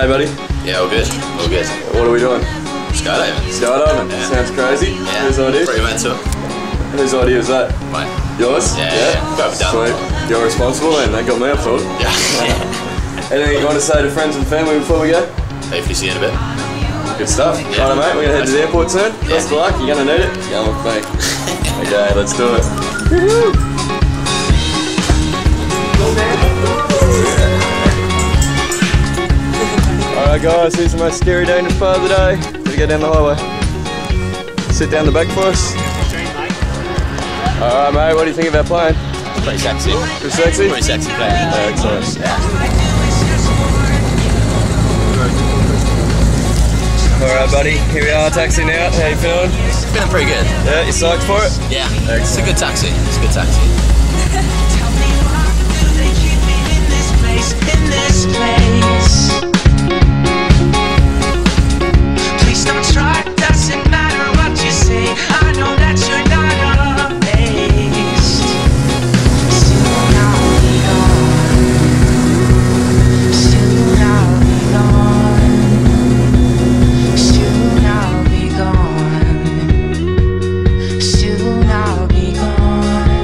day, buddy? Yeah, all good. All good. What are we doing? Skydiving. Skydiving? Yeah. Sounds crazy. Yeah. Whose idea? Pretty mental. Whose idea is that? Mine. Yours? Yeah. Got it done. Sweet. You're responsible and that got me up for it. Yeah. Anything you want to say to friends and family before we go? Hopefully see you in a bit. Good stuff. Yeah. Alright, mate, we're going to head to the airport soon. Best of luck, you're going to need it. Go with me. Okay, let's do it. Alright guys, here's the most scary, dangerous part of the day. Gotta go down the highway. Sit down the back for us. Alright mate, what do you think of our plane? Pretty sexy. Pretty sexy? Pretty sexy plane. Excellent. Yeah. Alright buddy, here we are taxiing out. How you feeling? Feeling pretty good. Yeah, you psyched for it? Yeah. It's a good taxi. It's a good taxi. Tell me why do they keep me in this place, in this place? Please don't try, doesn't matter what you say. I know that you're not amazed. Soon I'll be gone. Soon I'll be gone. Soon I'll be gone. Soon I'll be gone.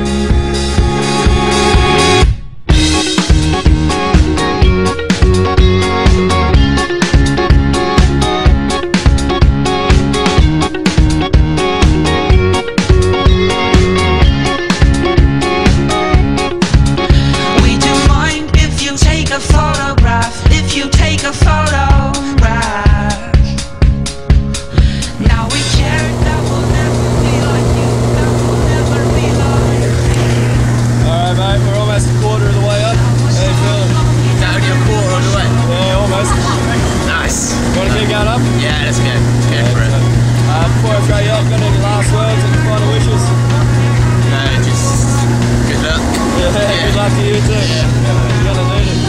Would you mind if you take a photograph? If you take a photograph. Now we care that will never be like you. That will never be like me. Alright mate, we're almost a quarter of the way up. How you feeling? Down your quarter on the way. Yeah, almost. Nice. You want to keep going up? Yeah, let's go. Let's go for it. Before I throw you up, got any last words and final wishes? No, just good luck. Yeah, good luck to you too. You're gonna need it.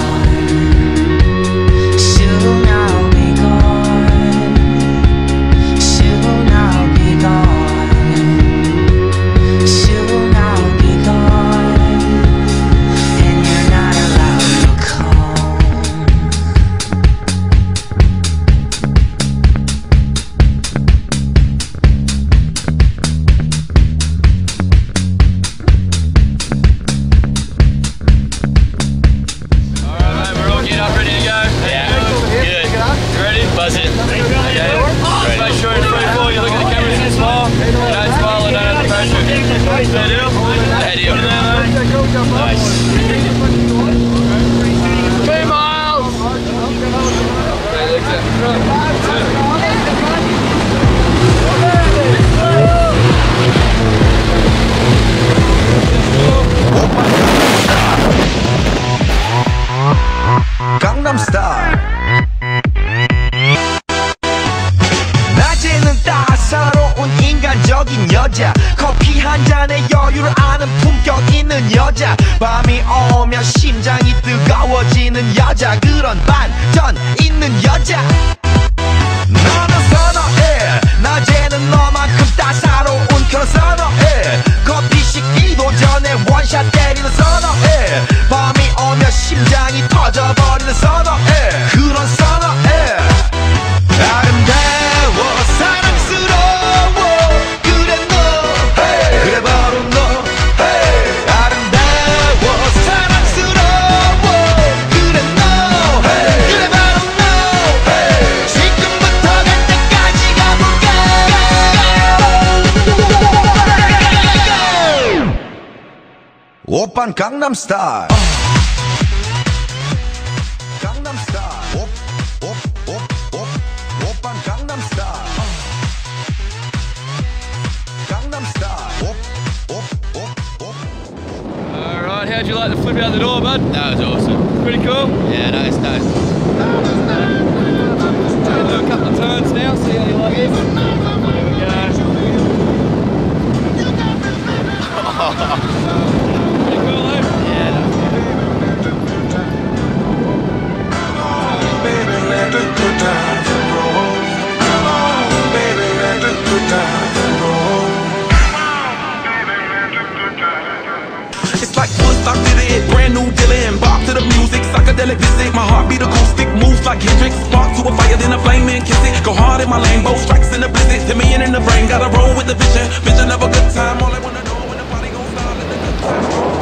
Soon I'll be gone. Soon I'll be gone. Soon I'll be gone. And you're not allowed to come. Alright mate, we're all getting up, ready to go. Yeah. Good. You ready? Buzz it. Okay. Ready. Make sure you're free fall, you look at the cameras and smile. You don't smile and don't have the parachute. Fair deal? Fair deal. Nice. 3 miles! Gangnam Style. 낮에는 따사로운 인간적인 여자, 커피 한 잔에 여유를 아는 품격 있는 여자, 밤이 오면 심장이 뜨거워지는 여자, 그런 반전 있는 여자. 나는 선호해. 낮에는 너만큼 따사로운 그런 선호해. 커피 식기도 전에 원샷 때리는 선호해. 밤이 오면 심장이 터져버리는 선호해. 그런 선호해. 아름다워 사랑스러워 그래 너 hey. 그래 바로 너 hey. 아름다워 사랑스러워 그래 너 hey. 그래 바로 너 hey. 지금부터 갈 때까지 가볼까 오빤 강남 스타일 강남 스타일 오빤 강남 스타일 강남 스타일 Alright, how'd you like the flip out the door, bud? That was awesome. Pretty cool? Yeah, nice, nice. We'll do a couple of turns now, see how you like it. There we go. Pretty cool, eh? Yeah, that was Baby, let the good times roll. Come on, baby, let the good times roll. It's like Woodstock did it, brand new dealer, embark to the music, psychedelic visit. My heart beat acoustic, moves like Hendrix. my lane. Both strikes in the blizzard, hit me in the brain. Gotta roll with the vision, vision of a good time. All I wanna know when the party gon' start, let the good time roll.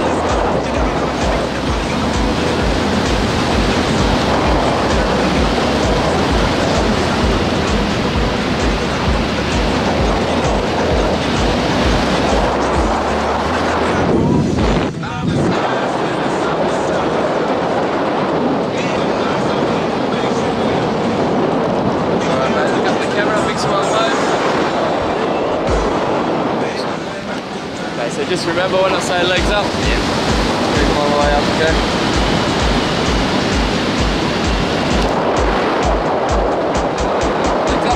Okay, so just remember when I say legs up. Yeah. Bring them all the way up, okay? Legs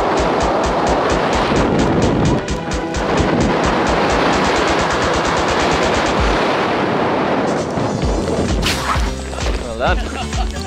up. Well done.